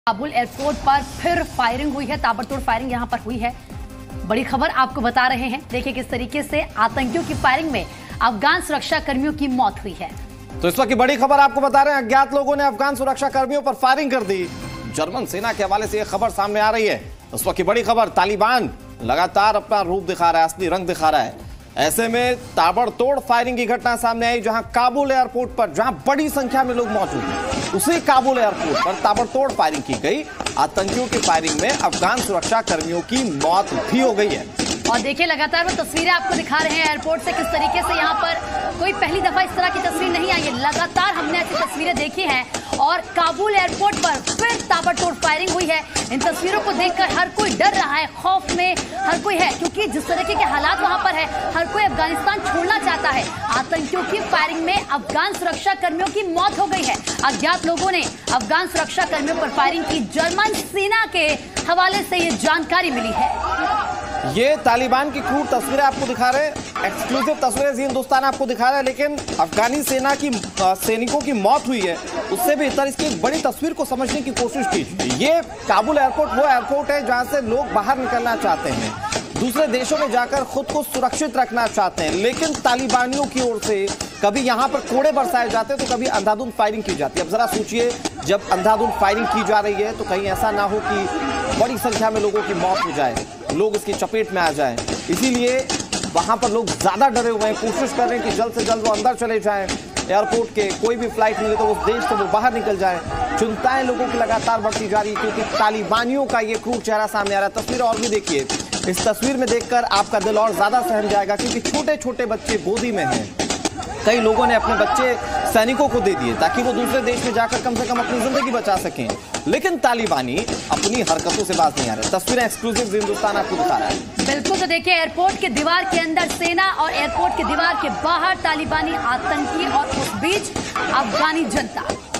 Kabul airport पर फिर firing हुई है, ताबड़तोड़ फायरिंग यहां पर हुई है। बड़ी खबर आपको बता रहे हैं। देखिए किस तरीके से आतंकियों की फायरिंग में अफगान सुरक्षा कर्मियों की मौत हुई है। तो इस वक्त की बड़ी खबर आपको बता रहे हैं, अज्ञात लोगों ने अफगान सुरक्षा कर्मियों पर फायरिंग कर दी। जर्मन सेना के हवाले से यह खबर सामने आ रही है। इस वक्त की बड़ी खबर, तालिबान लगातार अपना रूप दिखा रहा है, असली रंग दिखा रहा है। ऐसे में ताबड़तोड़ फायरिंग की घटना सामने आई, जहां काबुल एयरपोर्ट पर, जहां बड़ी संख्या में लोग मौजूद हैं, उसी काबुल एयरपोर्ट पर ताबड़तोड़ फायरिंग की गई। आतंकियों की फायरिंग में अफगान सुरक्षा कर्मियों की मौत भी हो गई है। और देखिए लगातार वो तस्वीरें आपको दिखा रहे हैं एयरपोर्ट से, किस तरीके से यहाँ पर कोई पहली दफा इस तरह की तस्वीर नहीं आई है। लगातार हमने ऐसी तस्वीरें देखी हैं और काबुल एयरपोर्ट पर फिर ताबड़तोड़ फायरिंग हुई है। इन तस्वीरों को देखकर हर कोई डर रहा है, खौफ में हर कोई है, क्योंकि जिस तरीके के हालात वहां पर है, हर कोई अफगानिस्तान छोड़ना चाहता है। आतंकियों की फायरिंग में अफगान सुरक्षा कर्मियों की मौत हो गई है। अज्ञात लोगों ने अफगान सुरक्षा कर्मियों पर फायरिंग की। जर्मन सेना के हवाले से ये जानकारी मिली है। ये तालिबान की क्रूर तस्वीरें आपको दिखा रहे हैं, एक्सक्लूसिव तस्वीरें ज़ी हिंदुस्तान आपको दिखा रहा है। लेकिन अफगानी सेना की सैनिकों की मौत हुई है, उससे बेहतर इसकी एक बड़ी तस्वीर को समझने की कोशिश कीजिए। ये काबुल एयरपोर्ट वो एयरपोर्ट है जहां से लोग बाहर निकलना चाहते हैं, दूसरे देशों में जाकर खुद को सुरक्षित रखना चाहते हैं, लेकिन तालिबानियों की ओर से कभी यहां पर कोड़े बरसाए जाते हैं तो कभी अंधाधुंध फायरिंग की जाती है। अब जरा सोचिए, जब अंधाधुंध फायरिंग की जा रही है तो कहीं ऐसा ना हो कि बड़ी संख्या में लोगों की मौत हो जाए, लोग इसकी चपेट में आ जाएं। इसीलिए वहां पर लोग ज्यादा डरे हुए हैं, कोशिश कर रहे हैं कि जल्द से जल्द वो अंदर चले जाएं। एयरपोर्ट के कोई भी फ्लाइट मिले तो उस देश से वो बाहर निकल जाएं। चिंताएं लोगों की लगातार बढ़ती जा रही है, क्योंकि तालिबानियों का ये क्रूर चेहरा सामने आ रहा है। तस्वीर और भी देखिए, इस तस्वीर में देखकर आपका दिल और ज्यादा सहम जाएगा, क्योंकि छोटे छोटे बच्चे गोदी में हैं। कई लोगों ने अपने बच्चे सैनिकों को दे दिए ताकि वो दूसरे देश में जाकर कम से कम अपनी जिंदगी बचा सकें, लेकिन तालिबानी अपनी हरकतों से बाज नहीं आ रहे। तस्वीरें एक्सक्लूसिव हिंदुस्तान आपको दिखा रहा है। बिल्कुल, तो देखिए एयरपोर्ट के दीवार के अंदर सेना और एयरपोर्ट के दीवार के बाहर तालिबानी आतंकी और उस बीच अफगानी जनता।